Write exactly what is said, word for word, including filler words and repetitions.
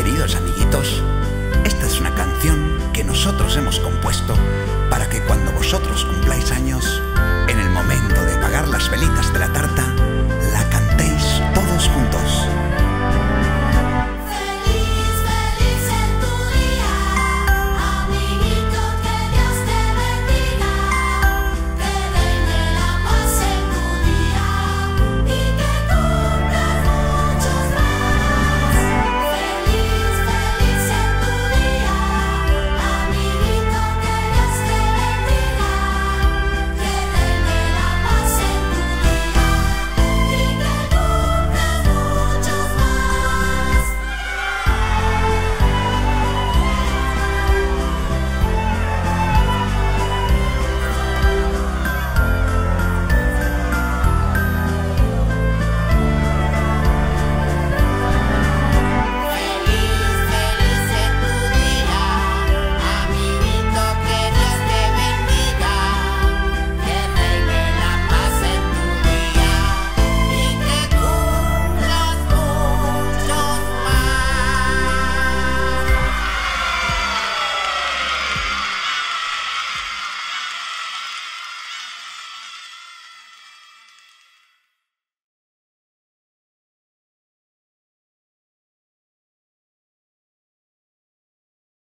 Queridos amiguitos, esta es una canción que nosotros hemos compuesto para que cuando vosotros cumpláis años, en el momento de apagar las velitas de la tarta,